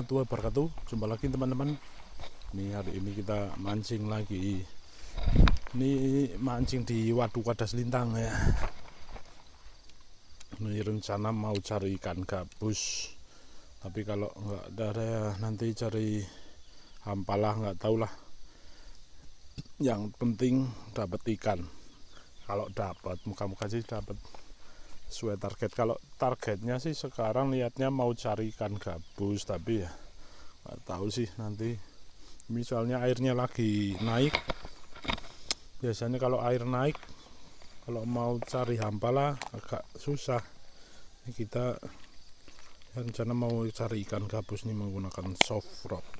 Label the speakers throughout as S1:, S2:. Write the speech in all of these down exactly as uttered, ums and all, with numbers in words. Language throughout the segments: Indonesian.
S1: warahmatullahi wabarakatuh. Jumpa lagi teman-teman. Nih hari ini kita mancing lagi. Ini mancing di waduk Wadas Lintang ya. Ini rencana mau cari ikan gabus. Tapi kalau nggak ada ya nanti cari hampalah, nggak tahu lah. Yang penting dapat ikan. Kalau dapat, muka-muka sih dapat sesuai target. Kalau targetnya sih sekarang lihatnya mau cari ikan gabus, tapi ya nggak tahu sih nanti. Misalnya airnya lagi naik, biasanya kalau air naik, kalau mau cari hampalah agak susah. Ini kita rencana mau cari ikan gabus nih menggunakan soft rock.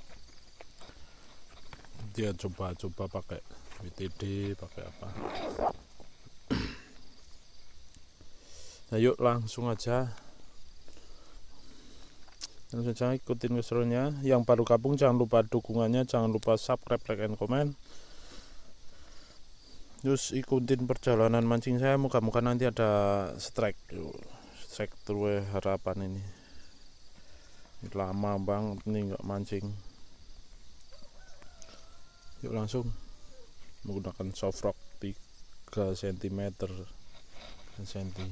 S1: Dia coba-coba pakai W T D, pakai apa. Nah, yuk langsung aja. Langsung saja ikutin keseruannya. Yang baru gabung jangan lupa dukungannya, jangan lupa subscribe, like, and comment. Terus ikutin perjalanan mancing saya, muka-muka nanti ada strike. Strike terus harapan ini. Lama banget nih nggak mancing. Yuk langsung menggunakan soft rock tiga sentimeter senti.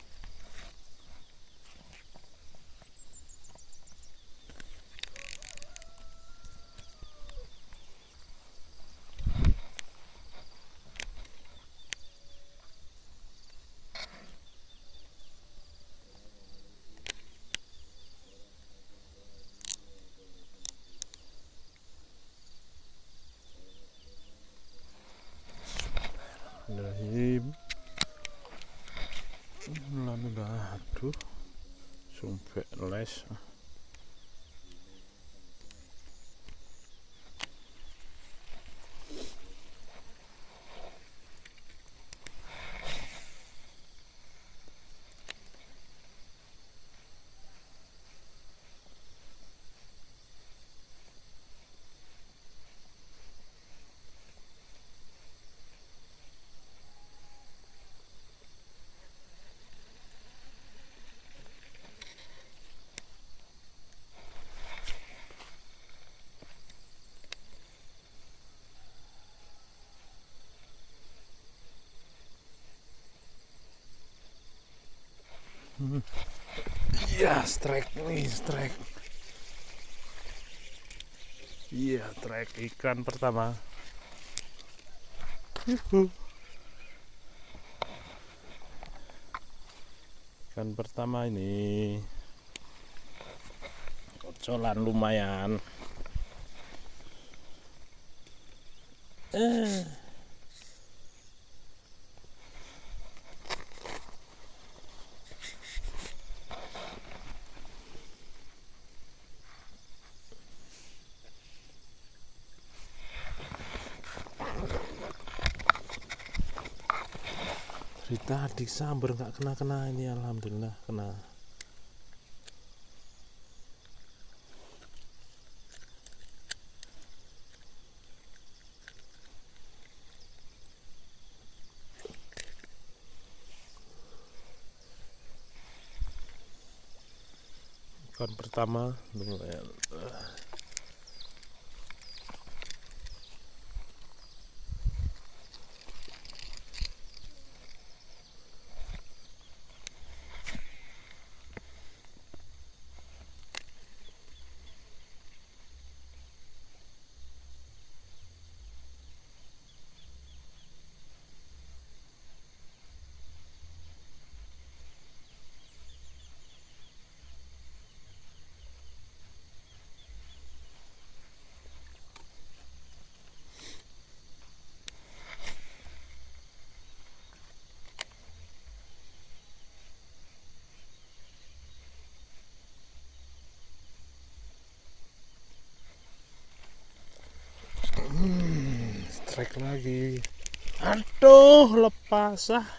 S1: Bismillahirrahmanirrahim. Lalu dah, aduh, sumpah les. Iya, strike nih, strike. Iya, strike ikan pertama. Yuhu. Ikan pertama ini kocolan lumayan. Eh. Dari tadi sambar nggak kena-kena, ini alhamdulillah kena. Ikan pertama lumayan. Hmm, strike lagi. Aduh, lepas ah.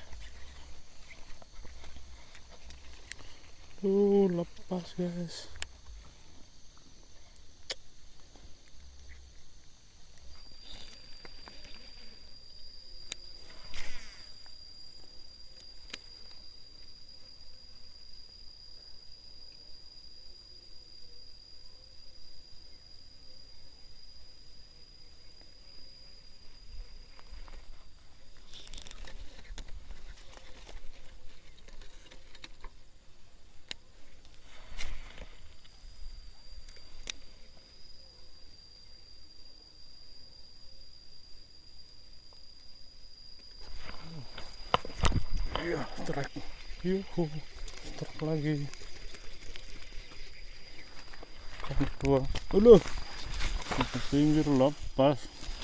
S1: Tuh, lepas guys. Iya, strike. Yuhu, strike lagi. Yang kedua. Aduh. Ke pinggir lepas.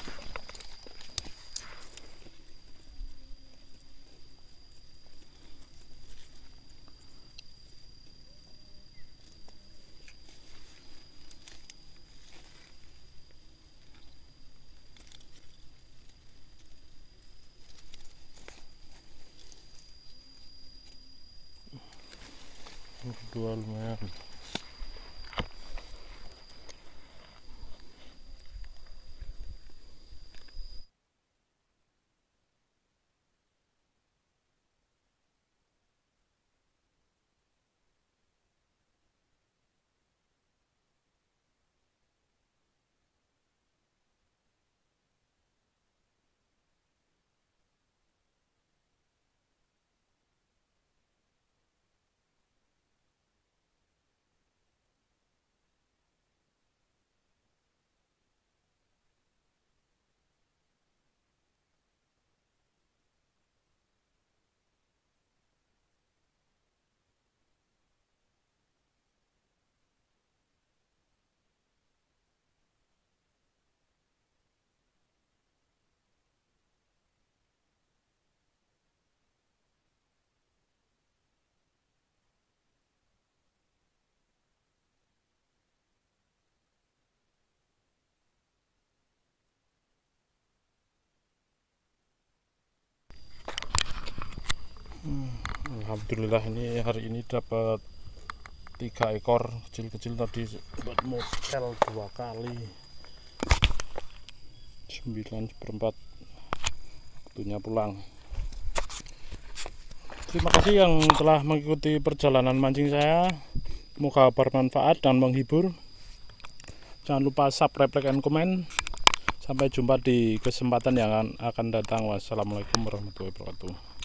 S1: Yang kedua lumayan. Alhamdulillah ini hari ini dapat tiga ekor kecil-kecil. Tadi buat model dua kali sembilan seperempat waktunya pulang. Terima kasih yang telah mengikuti perjalanan mancing saya, semoga bermanfaat dan menghibur. Jangan lupa subscribe, like, dan komen. Sampai jumpa di kesempatan yang akan datang. Wassalamualaikum warahmatullahi wabarakatuh.